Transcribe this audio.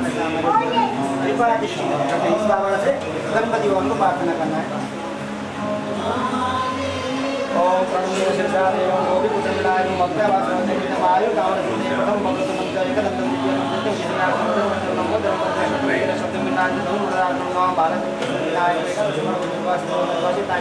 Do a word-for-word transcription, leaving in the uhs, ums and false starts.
कृपा दृष्टि दें। इस भावना से गणपति भगवान को प्रार्थना करना है। ओम प्रणम्य शीर्षादे ओम गोपी कुटुंबलाय ओम भक्तवासवते वितमायु कामरसिद्धे प्रथम भगवतमं च एकदन्तं द्वितीयं तृतीयं चतुर्थं नमो धर्मं शब्दं विनाशं नमो भारतं नमो भारतं विनायक